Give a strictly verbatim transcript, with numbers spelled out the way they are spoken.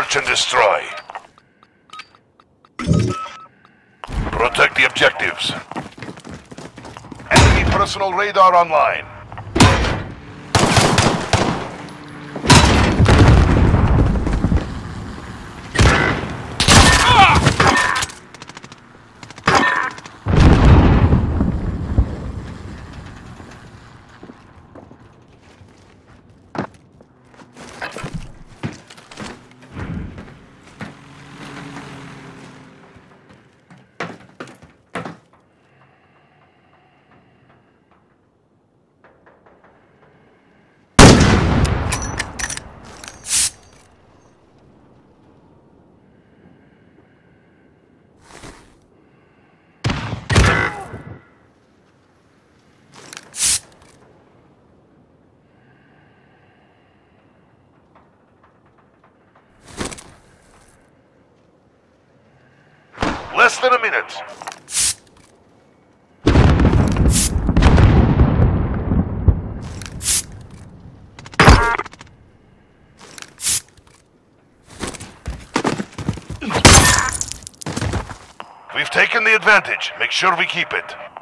Search and destroy. Protect the objectives. Enemy personal radar online. Less than a minute. We've taken the advantage. Make sure we keep it.